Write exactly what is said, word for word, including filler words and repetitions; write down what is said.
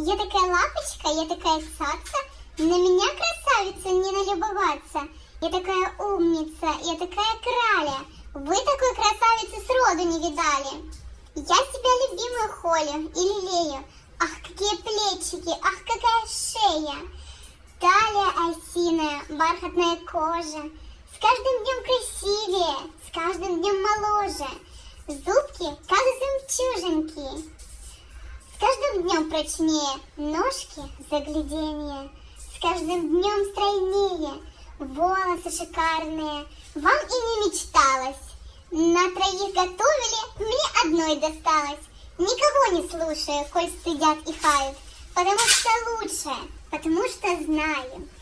Я такая лапочка, я такая цаца, на меня, красавица, не налюбоваться. Я такая умница, я такая краля, вы такой красавицы сроду не видали. Я себя любимую холю и лелею, ах, какие плечики, ах, какая шея. Талия осиная, бархатная кожа, с каждым днем красивее, с каждым днем моложе. Зубки, как жемчужинки, с каждым днем прочнее, ножки загляденье, с каждым днем стройнее, волосы шикарные, вам и не мечталось. На троих готовили, мне одной досталось. Никого не слушаю, коль стыдят и хают, потому что лучше, потому что знаю.